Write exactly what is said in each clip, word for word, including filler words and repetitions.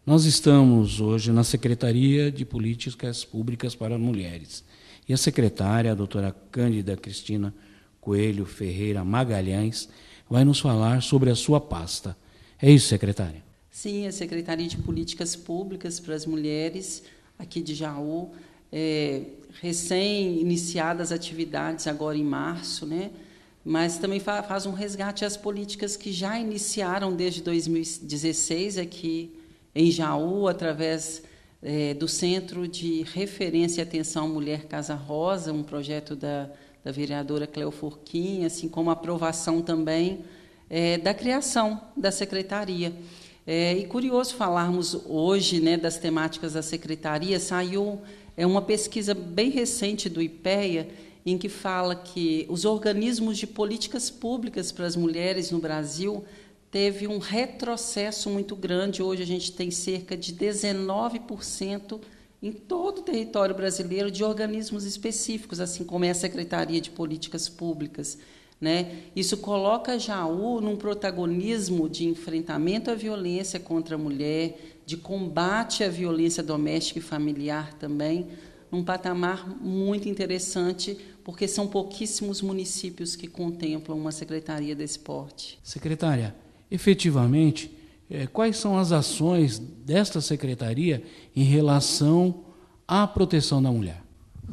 Nós estamos hoje na Secretaria de Políticas Públicas para Mulheres. E a secretária, a doutora Cândida Cristina Coelho Ferreira Magalhães, vai nos falar sobre a sua pasta. É isso, secretária? Sim, a Secretaria de Políticas Públicas para as Mulheres, aqui de Jaú, é, recém-iniciadas atividades agora em março, né? Mas também fa faz um resgate às políticas que já iniciaram desde dois mil e dezesseis aqui em Jaú, através é, do Centro de Referência e Atenção à Mulher Casa Rosa, um projeto da, da vereadora Cleo Furquim, assim como a aprovação também é, da criação da secretaria. É, e curioso falarmos hoje, né, das temáticas da secretaria. Saiu é, uma pesquisa bem recente do IPEA, em que fala que os organismos de políticas públicas para as mulheres no Brasil teve um retrocesso muito grande. Hoje a gente tem cerca de dezenove por cento em todo o território brasileiro de organismos específicos, assim como é a Secretaria de Políticas Públicas, né? Isso coloca Jaú num protagonismo de enfrentamento à violência contra a mulher, de combate à violência doméstica e familiar também, num patamar muito interessante, porque são pouquíssimos municípios que contemplam uma secretaria desse porte. Secretária, efetivamente, eh, quais são as ações desta secretaria em relação à proteção da mulher?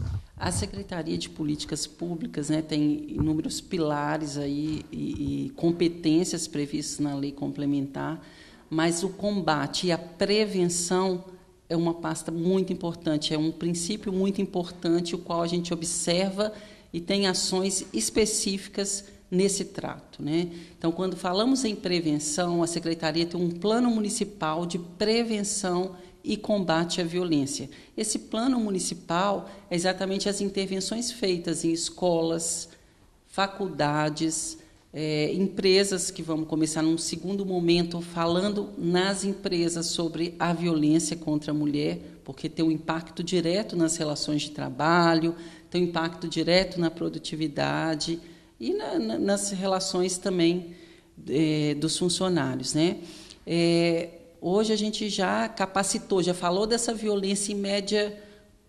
A Secretaria de Políticas Públicas, né, tem inúmeros pilares aí e, e competências previstas na lei complementar, mas o combate e a prevenção é uma pasta muito importante, é um princípio muito importante, o qual a gente observa e tem ações específicas nesse trato, né? Então, quando falamos em prevenção, a Secretaria tem um plano municipal de prevenção e combate à violência. Esse plano municipal é exatamente as intervenções feitas em escolas, faculdades, É, empresas, que vamos começar num segundo momento falando nas empresas sobre a violência contra a mulher, porque tem um impacto direto nas relações de trabalho, tem um impacto direto na produtividade e na, na, nas relações também é, dos funcionários, né? É, hoje a gente já capacitou, já falou dessa violência. Em média,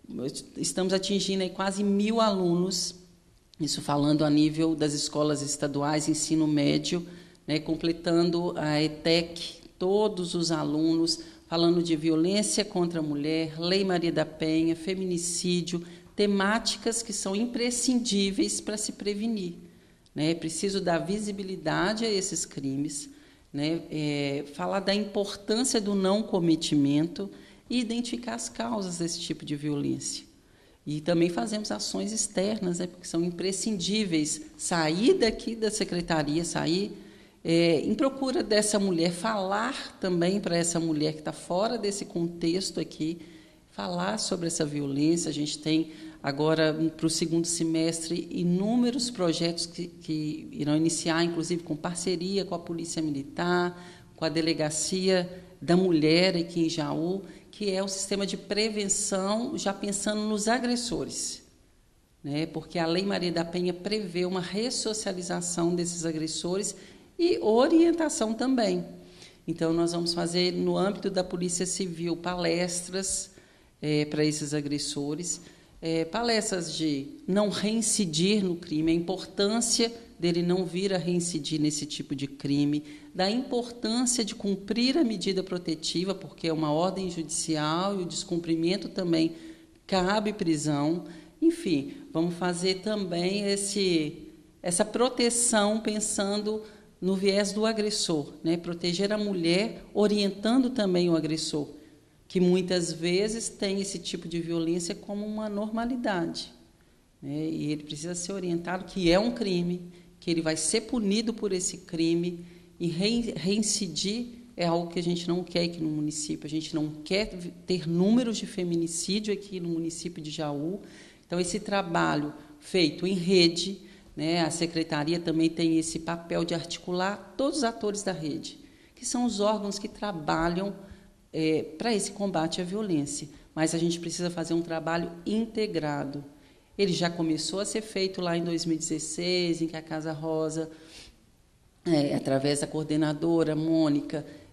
estamos atingindo aí quase mil alunos, isso falando a nível das escolas estaduais, ensino médio, né, completando a ETEC, todos os alunos, falando de violência contra a mulher, Lei Maria da Penha, feminicídio, temáticas que são imprescindíveis para se prevenir, né? É preciso dar visibilidade a esses crimes, né, é, falar da importância do não cometimento e identificar as causas desse tipo de violência. E também fazemos ações externas, né, porque são imprescindíveis. Sair daqui da secretaria, sair é, em procura dessa mulher, falar também para essa mulher que está fora desse contexto aqui, falar sobre essa violência. A gente tem agora, para o segundo semestre, inúmeros projetos que, que irão iniciar, inclusive com parceria com a Polícia Militar, com a Delegacia da Mulher aqui em Jaú, que é o sistema de prevenção, já pensando nos agressores, né? Porque a Lei Maria da Penha prevê uma ressocialização desses agressores e orientação também. Então, nós vamos fazer, no âmbito da Polícia Civil, palestras é, para esses agressores, é, palestras de não reincidir no crime, a importância dele não vir a reincidir nesse tipo de crime, da importância de cumprir a medida protetiva, porque é uma ordem judicial e o descumprimento também cabe prisão. Enfim, vamos fazer também esse, essa proteção pensando no viés do agressor, né? Proteger a mulher, orientando também o agressor, que muitas vezes tem esse tipo de violência como uma normalidade, né? E ele precisa ser orientado que é um crime, que ele vai ser punido por esse crime, e reincidir é algo que a gente não quer aqui no município. A gente não quer ter números de feminicídio aqui no município de Jaú. Então, esse trabalho feito em rede, né, a secretaria também tem esse papel de articular todos os atores da rede, que são os órgãos que trabalham é, para esse combate à violência. Mas a gente precisa fazer um trabalho integrado. Ele já começou a ser feito lá em dois mil e dezesseis, em que a Casa Rosa, é, através da coordenadora Mônica,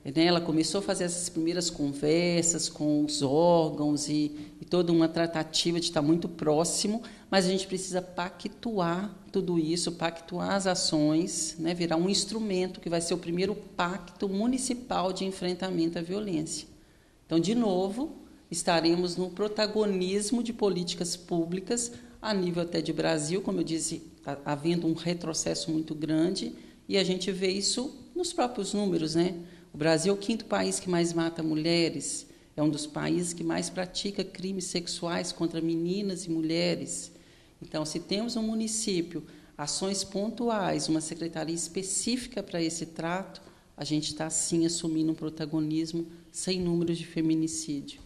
né, ela começou a fazer essas primeiras conversas com os órgãos e, e toda uma tratativa de estar muito próximo, mas a gente precisa pactuar tudo isso, pactuar as ações, né, virar um instrumento que vai ser o primeiro pacto municipal de enfrentamento à violência. Então, de novo, estaremos no protagonismo de políticas públicas a nível até de Brasil, como eu disse, havendo um retrocesso muito grande, e a gente vê isso nos próprios números, né? O Brasil é o quinto país que mais mata mulheres, é um dos países que mais pratica crimes sexuais contra meninas e mulheres. Então, se temos um município, ações pontuais, uma secretaria específica para esse trato, a gente está, sim, assumindo um protagonismo sem números de feminicídio.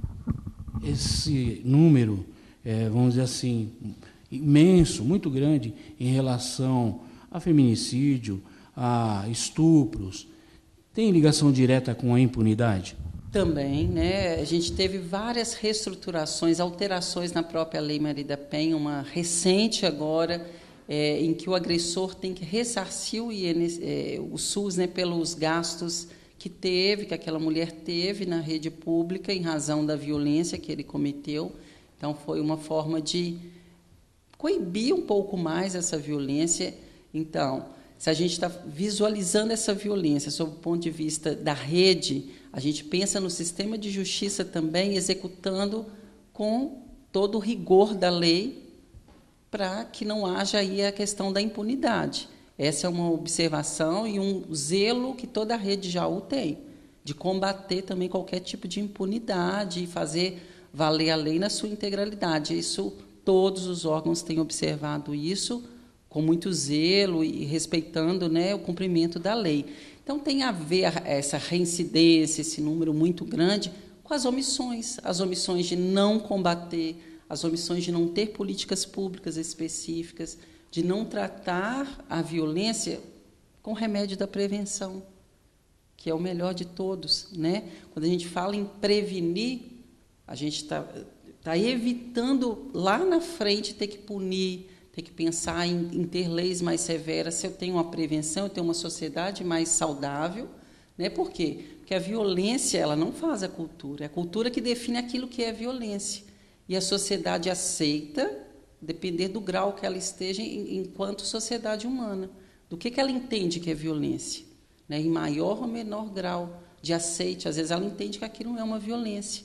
Esse número, é, vamos dizer assim, imenso, muito grande, em relação a feminicídio, a estupros, tem ligação direta com a impunidade? Também, né? A gente teve várias reestruturações, alterações na própria Lei Maria da Penha, uma recente agora, é, em que o agressor tem que ressarcir o, I N S, é, o SUS, né, pelos gastos que teve, que aquela mulher teve na rede pública em razão da violência que ele cometeu. Então, foi uma forma de coibir um pouco mais essa violência. Então, se a gente está visualizando essa violência sob o ponto de vista da rede, a gente pensa no sistema de justiça também executando com todo o rigor da lei para que não haja aí a questão da impunidade. Essa é uma observação e um zelo que toda a rede Jaú tem, de combater também qualquer tipo de impunidade e fazer valer a lei na sua integralidade. Isso, todos os órgãos têm observado isso com muito zelo e respeitando, né, o cumprimento da lei. Então, tem a ver essa reincidência, esse número muito grande, com as omissões, as omissões de não combater, as omissões de não ter políticas públicas específicas, de não tratar a violência com remédio da prevenção, que é o melhor de todos, né? Quando a gente fala em prevenir, a gente está tá evitando lá na frente ter que punir, ter que pensar em, em ter leis mais severas. Se eu tenho uma prevenção, eu tenho uma sociedade mais saudável, né? Por quê? Porque a violência, ela não faz a cultura, é a cultura que define aquilo que é violência. E a sociedade aceita, depender do grau que ela esteja em, enquanto sociedade humana, do que, que ela entende que é violência, né? Em maior ou menor grau de aceite. Às vezes ela entende que aquilo não é uma violência.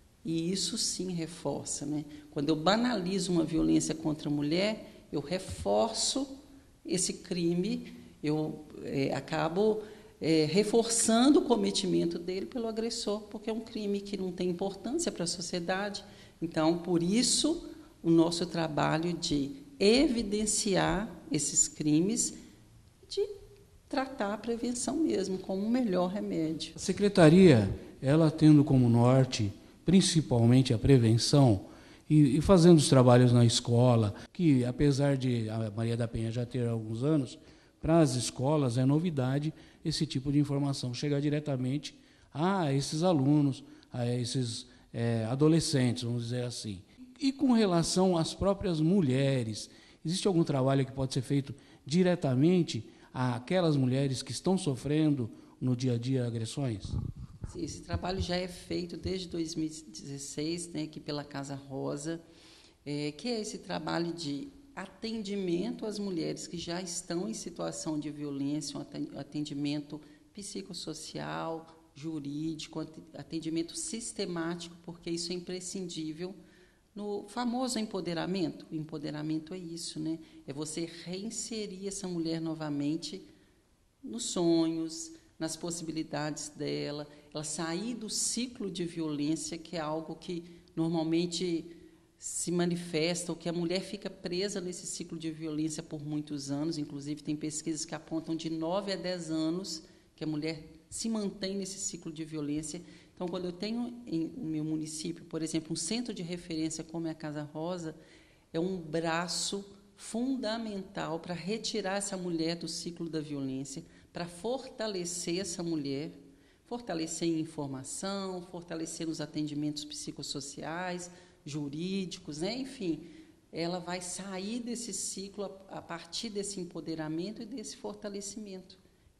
E isso sim reforça, né? Quando eu banalizo uma violência contra a mulher, eu reforço esse crime, eu é, acabo é, reforçando o cometimento dele pelo agressor, porque é um crime que não tem importância para a sociedade. Então, por isso, o nosso trabalho de evidenciar esses crimes, de tratar a prevenção mesmo como o melhor remédio. A Secretaria, ela tendo como norte, principalmente a prevenção, e, e fazendo os trabalhos na escola, que apesar de a Maria da Penha já ter alguns anos, para as escolas é novidade esse tipo de informação chegar diretamente a esses alunos, a esses é, adolescentes, vamos dizer assim. E com relação às próprias mulheres, existe algum trabalho que pode ser feito diretamente àquelas mulheres que estão sofrendo no dia a dia agressões? Esse trabalho já é feito desde dois mil e dezesseis, né, aqui pela Casa Rosa, é, que é esse trabalho de atendimento às mulheres que já estão em situação de violência, um atendimento psicossocial, jurídico, atendimento sistemático, porque isso é imprescindível no famoso empoderamento. O empoderamento é isso, né? É você reinserir essa mulher novamente nos sonhos, nas possibilidades dela, ela sair do ciclo de violência, que é algo que normalmente se manifesta, ou que a mulher fica presa nesse ciclo de violência por muitos anos. Inclusive, tem pesquisas que apontam de nove a dez anos que a mulher se mantém nesse ciclo de violência. Então, quando eu tenho em no meu município, por exemplo, um centro de referência como é a Casa Rosa, é um braço fundamental para retirar essa mulher do ciclo da violência, para fortalecer essa mulher, fortalecer em informação, fortalecer nos atendimentos psicossociais, jurídicos, né? Enfim, ela vai sair desse ciclo a, a partir desse empoderamento e desse fortalecimento,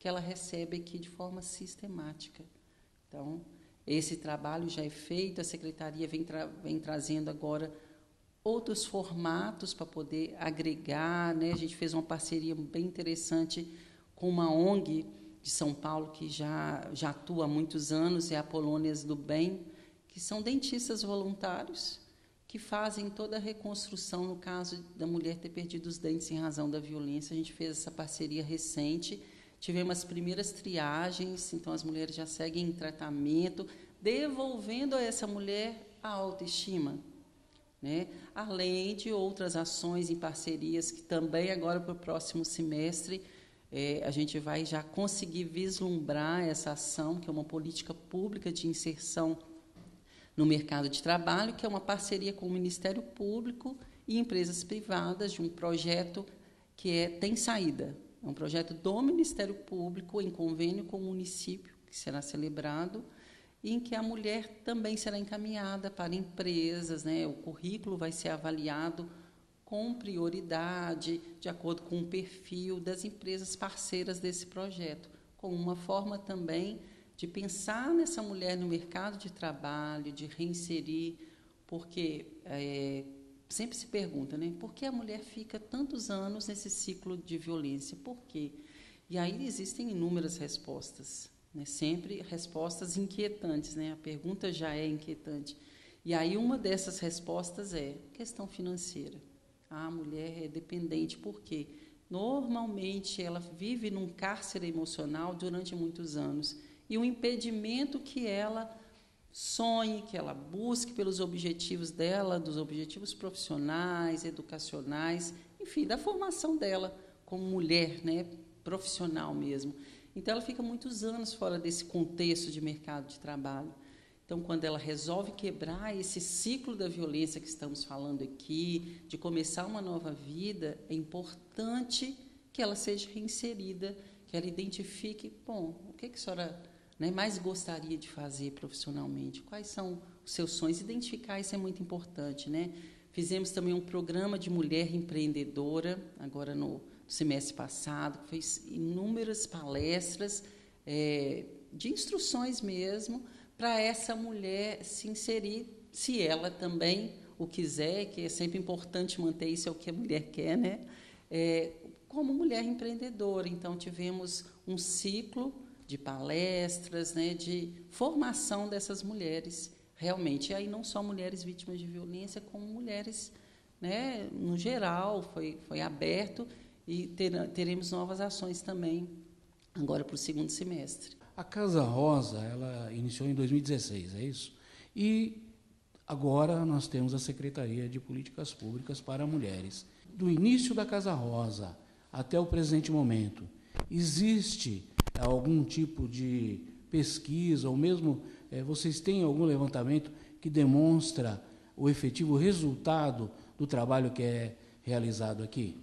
que ela recebe aqui de forma sistemática. Então, esse trabalho já é feito, a Secretaria vem, tra vem trazendo agora outros formatos para poder agregar, né? A gente fez uma parceria bem interessante com uma O N G de São Paulo, que já, já atua há muitos anos, é a Polônias do Bem, que são dentistas voluntários, que fazem toda a reconstrução no caso da mulher ter perdido os dentes em razão da violência. A gente fez essa parceria recente, tivemos as primeiras triagens, então as mulheres já seguem em tratamento, devolvendo a essa mulher a autoestima, né? Além de outras ações em parcerias que também agora para o próximo semestre é, a gente vai já conseguir vislumbrar essa ação, que é uma política pública de inserção no mercado de trabalho, que é uma parceria com o Ministério Público e empresas privadas de um projeto que é, tem saída. É um projeto do Ministério Público em convênio com o município, que será celebrado, e em que a mulher também será encaminhada para empresas, né? O currículo vai ser avaliado com prioridade, de acordo com o perfil das empresas parceiras desse projeto, como uma forma também de pensar nessa mulher no mercado de trabalho, de reinserir, porque é, sempre se pergunta, né, por que a mulher fica tantos anos nesse ciclo de violência? Por quê? E aí existem inúmeras respostas, né, sempre respostas inquietantes, né, a pergunta já é inquietante. E aí uma dessas respostas é questão financeira. A mulher é dependente, por quê? Normalmente ela vive num cárcere emocional durante muitos anos, e um impedimento que ela sonhe, que ela busque pelos objetivos dela, dos objetivos profissionais, educacionais, enfim, da formação dela como mulher, né, profissional mesmo. Então, ela fica muitos anos fora desse contexto de mercado de trabalho. Então, quando ela resolve quebrar esse ciclo da violência que estamos falando aqui, de começar uma nova vida, é importante que ela seja reinserida, que ela identifique, bom, o que, que a senhora... Né, mais gostaria de fazer profissionalmente? Quais são os seus sonhos? Identificar isso é muito importante, né? Fizemos também um programa de mulher empreendedora, agora no semestre passado, que fez inúmeras palestras é, de instruções mesmo, para essa mulher se inserir, se ela também o quiser, que é sempre importante manter isso, é o que a mulher quer, né? É, como mulher empreendedora. Então, tivemos um ciclo de palestras, né, de formação dessas mulheres, realmente. E aí não só mulheres vítimas de violência, como mulheres, né, no geral, foi, foi aberto, e ter, teremos novas ações também, agora para o segundo semestre. A Casa Rosa, ela iniciou em dois mil e dezesseis, é isso? E agora nós temos a Secretaria de Políticas Públicas para Mulheres. Do início da Casa Rosa até o presente momento, existe algum tipo de pesquisa, ou mesmo é, vocês têm algum levantamento que demonstra o efetivo resultado do trabalho que é realizado aqui?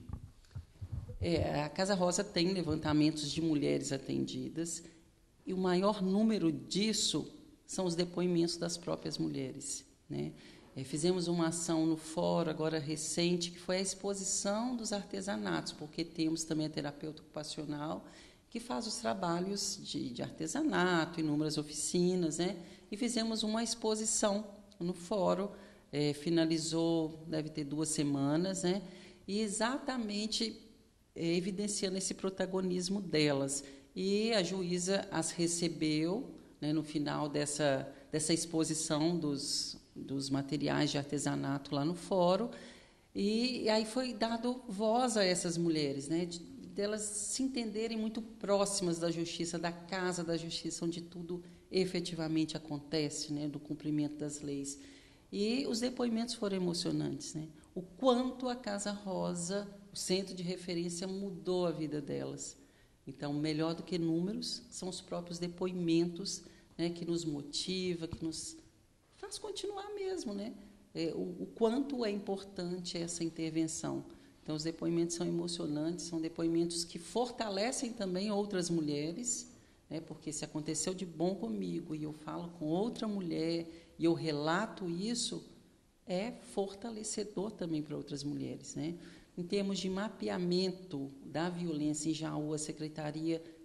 É, a Casa Rosa tem levantamentos de mulheres atendidas, e o maior número disso são os depoimentos das próprias mulheres, né? É, fizemos uma ação no fórum, agora recente, que foi a exposição dos artesanatos, porque temos também a terapeuta ocupacional, que faz os trabalhos de, de artesanato, inúmeras oficinas, né? E fizemos uma exposição no fórum, é, finalizou, deve ter duas semanas, né? E exatamente é, evidenciando esse protagonismo delas. E a juíza as recebeu, né, no final dessa, dessa exposição dos, dos materiais de artesanato lá no fórum, e, e aí foi dado voz a essas mulheres, né? De, delas se entenderem muito próximas da justiça, da casa da justiça, onde tudo efetivamente acontece, né, do cumprimento das leis. E os depoimentos foram emocionantes, né? O quanto a Casa Rosa, o centro de referência, mudou a vida delas. Então, melhor do que números, são os próprios depoimentos, né, que nos motiva, que nos faz continuar mesmo, né? É, o, o quanto é importante essa intervenção. Então, os depoimentos são emocionantes, são depoimentos que fortalecem também outras mulheres, né? Porque se aconteceu de bom comigo e eu falo com outra mulher e eu relato isso, é fortalecedor também para outras mulheres, né? Em termos de mapeamento da violência em Jaú, a Secretaria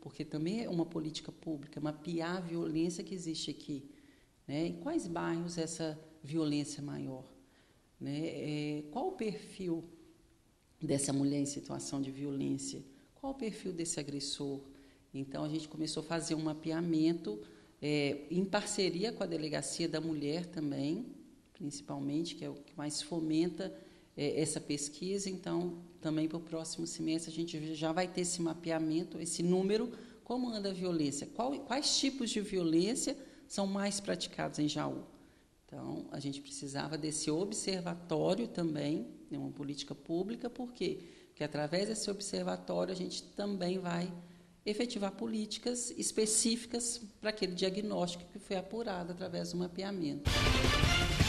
porque também é uma política pública, mapear a violência que existe aqui, né? Em quais bairros essa violência é maior, né? É, qual o perfil dessa mulher em situação de violência? Qual o perfil desse agressor? Então, a gente começou a fazer um mapeamento é, em parceria com a Delegacia da Mulher também, principalmente, que é o que mais fomenta é, essa pesquisa. Então, também para o próximo semestre, a gente já vai ter esse mapeamento, esse número, como anda a violência, qual, quais tipos de violência são mais praticados em Jaú. Então, a gente precisava desse observatório também, né, uma política pública, por quê? Porque através desse observatório a gente também vai efetivar políticas específicas para aquele diagnóstico que foi apurado através do mapeamento.